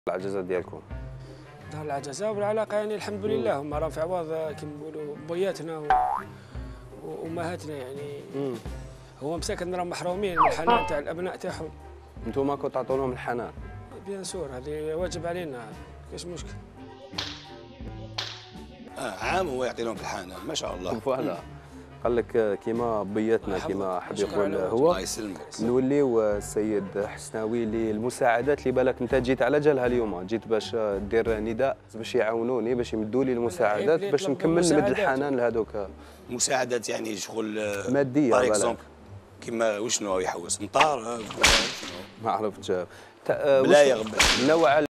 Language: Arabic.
العجزات ديالكم؟ ظهر العجزه والعلاقه يعني الحمد لله هما راهم في عوض كيما نقولوا بوياتنا وامهاتنا يعني. هو مساكن راهم محرومين من الحنان تاع الابناء تاعهم. انتوما كنتو تعطوا لهم الحنان؟ بيان سور هذه واجب علينا، كاش مشكل. عام هو يعطي لهم في الحنان ما شاء الله. فوالا قال لك كيما بياتنا كيما حب يقول هو. الله يسلمك. نوليو السيد حسناوي للمساعدات اللي بالك انت جيت على جالها اليوم، جيت باش دير نداء باش يعاونوني باش يمدوا لي المساعدات باش نكمل نمد الحنان لهذوك. مساعدات يعني شغل ماديه باغ اكزومبل كيما وشنو يحوس مطار ما عرفتش بلا يغبر نوع